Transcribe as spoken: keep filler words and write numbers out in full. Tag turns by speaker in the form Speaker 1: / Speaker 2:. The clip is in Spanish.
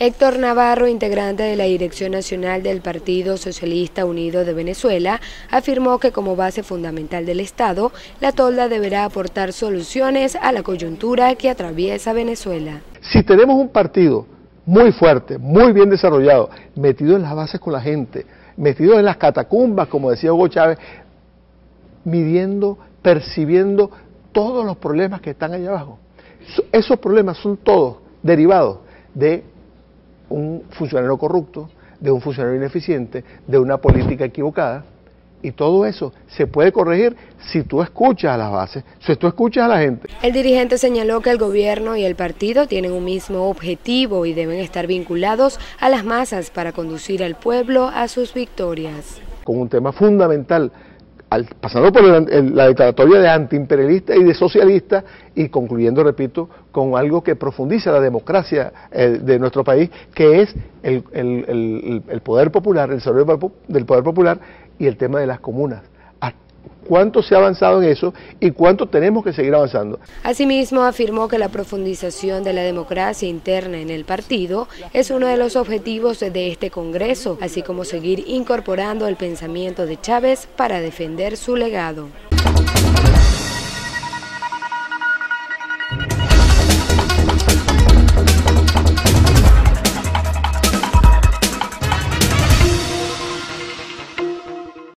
Speaker 1: Héctor Navarro, integrante de la Dirección Nacional del Partido Socialista Unido de Venezuela, afirmó que como base fundamental del Estado, la tolda deberá aportar soluciones a la coyuntura que atraviesa Venezuela.
Speaker 2: Si tenemos un partido muy fuerte, muy bien desarrollado, metido en las bases con la gente, metido en las catacumbas, como decía Hugo Chávez, midiendo, percibiendo todos los problemas que están allá abajo. Esos problemas son todos derivados de un funcionario corrupto, de un funcionario ineficiente, de una política equivocada, y todo eso se puede corregir si tú escuchas a las bases, si tú escuchas a la gente.
Speaker 1: El dirigente señaló que el gobierno y el partido tienen un mismo objetivo y deben estar vinculados a las masas para conducir al pueblo a sus victorias.
Speaker 2: Con un tema fundamental, Al, pasando por el, el, la declaratoria de antiimperialista y de socialista, y concluyendo, repito, con algo que profundiza la democracia eh, de nuestro país, que es el, el, el, el poder popular, el desarrollo del poder popular y el tema de las comunas. ¿Cuánto se ha avanzado en eso y cuánto tenemos que seguir avanzando?
Speaker 1: Asimismo, afirmó que la profundización de la democracia interna en el partido es uno de los objetivos de este Congreso, así como seguir incorporando el pensamiento de Chávez para defender su legado.